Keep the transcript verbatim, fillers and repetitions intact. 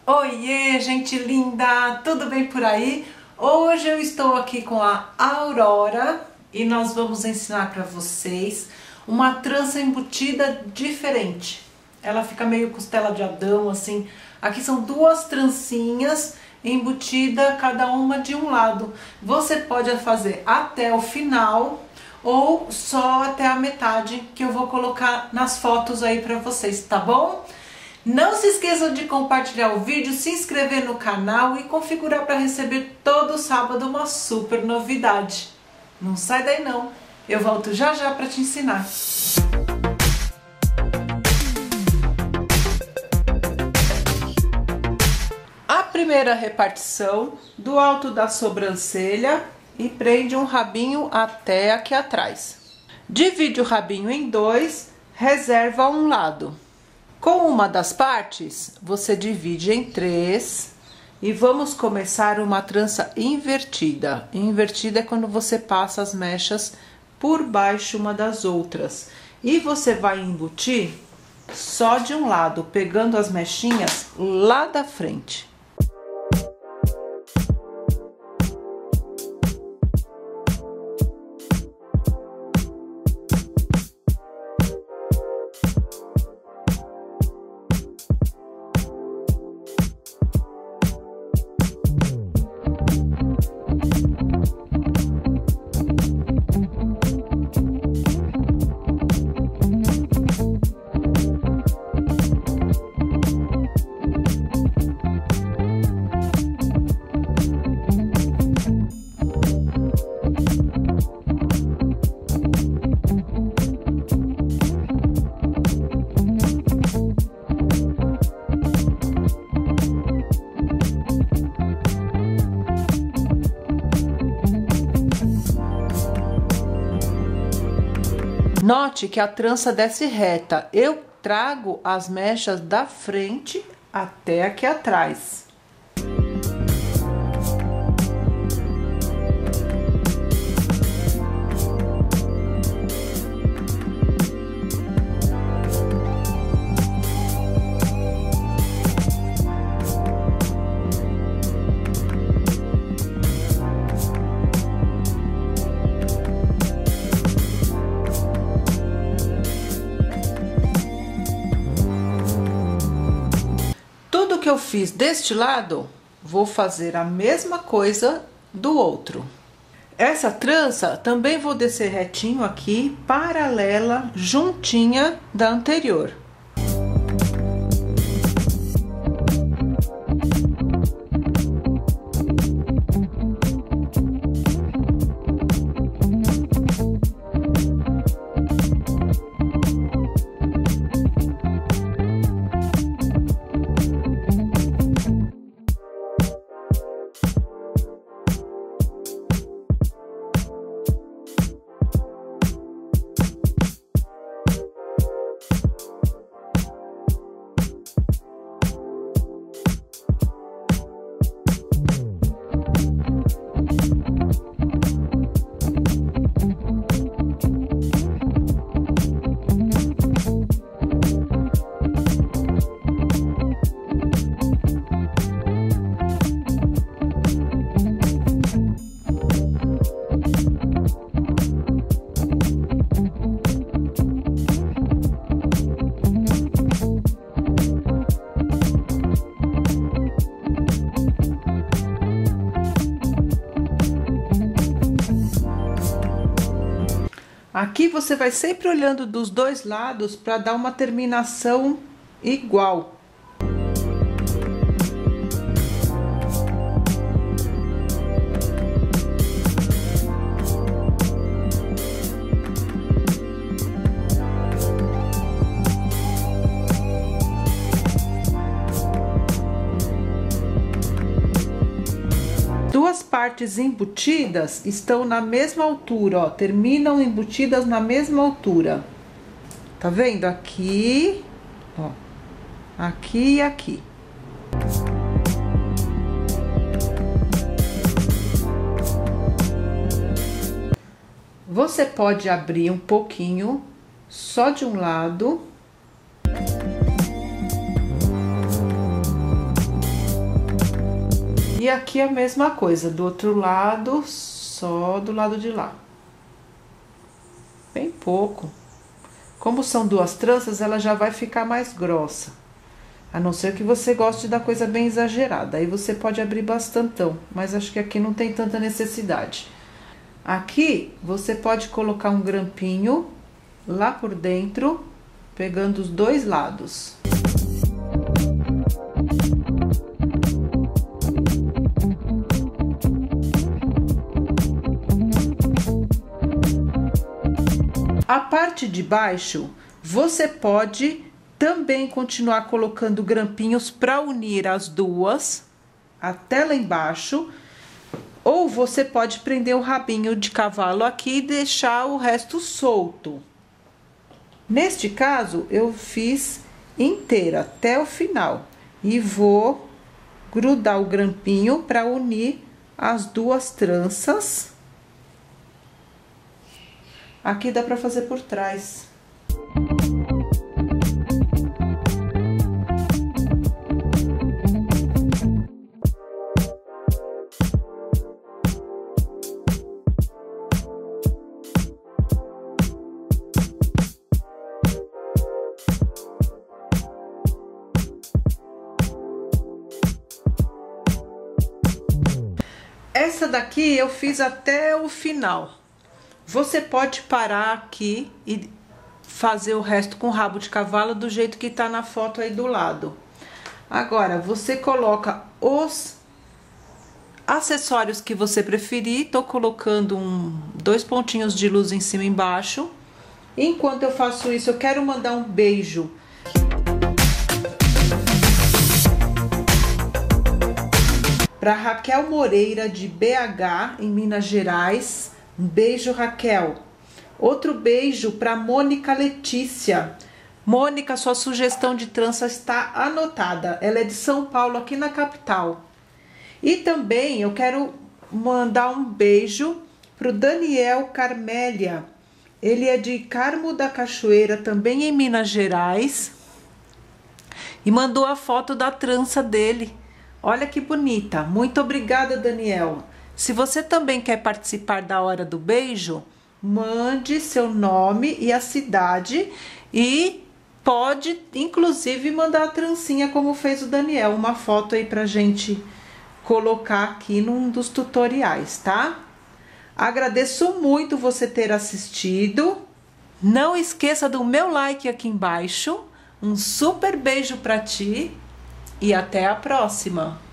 Oiê, gente linda! Tudo bem por aí? Hoje eu estou aqui com a Aurora e nós vamos ensinar para vocês uma trança embutida diferente. Ela fica meio costela de Adão, assim. Aqui são duas trancinhas embutida, cada uma de um lado. Você pode fazer até o final ou só até a metade, que eu vou colocar nas fotos aí para vocês, tá bom? Não se esqueçam de compartilhar o vídeo, se inscrever no canal e configurar para receber todo sábado uma super novidade. Não sai daí não, eu volto já já para te ensinar. A primeira repartição, do alto da sobrancelha e prende um rabinho até aqui atrás. Divide o rabinho em dois, reserva um lado. Com uma das partes, você divide em três e vamos começar uma trança invertida. Invertida é quando você passa as mechas por baixo uma das outras. E você vai embutir só de um lado, pegando as mechinhas lá da frente. Note que a trança desce reta. Eu trago as mechas da frente até aqui atrás. Que eu fiz deste lado, vou fazer a mesma coisa do outro. Essa trança também vou descer retinho aqui, paralela, juntinha da anterior. Aqui você vai sempre olhando dos dois lados para dar uma terminação igual. Duas partes embutidas estão na mesma altura, ó, terminam embutidas na mesma altura. Tá vendo? Aqui, ó, aqui e aqui. Você pode abrir um pouquinho, só de um lado. E aqui a mesma coisa, do outro lado, só do lado de lá. Bem pouco. Como são duas tranças, ela já vai ficar mais grossa. A não ser que você goste da coisa bem exagerada. Aí você pode abrir bastantão, mas acho que aqui não tem tanta necessidade. Aqui você pode colocar um grampinho lá por dentro, pegando os dois lados. A parte de baixo, você pode também continuar colocando grampinhos para unir as duas até lá embaixo, ou você pode prender o rabinho de cavalo aqui e deixar o resto solto. Neste caso, eu fiz inteira até o final e vou grudar o grampinho para unir as duas tranças. Aqui dá para fazer por trás. Essa daqui eu fiz até o final. Você pode parar aqui e fazer o resto com rabo de cavalo do jeito que tá na foto aí do lado. Agora, você coloca os acessórios que você preferir. Tô colocando um, dois pontinhos de luz em cima e embaixo. Enquanto eu faço isso, eu quero mandar um beijo para Raquel Moreira, de B H, em Minas Gerais. Um beijo, Raquel. Outro beijo para Mônica Letícia. Mônica, sua sugestão de trança está anotada. Ela é de São Paulo, aqui na capital. E também eu quero mandar um beijo pro Daniel Carmélia. Ele é de Carmo da Cachoeira, também em Minas Gerais. E mandou a foto da trança dele. Olha que bonita. Muito obrigada, Daniel. Se você também quer participar da hora do beijo, mande seu nome e a cidade e pode, inclusive, mandar a trancinha como fez o Daniel. Uma foto aí pra gente colocar aqui num dos tutoriais, tá? Agradeço muito você ter assistido. Não esqueça do meu like aqui embaixo. Um super beijo pra ti e até a próxima!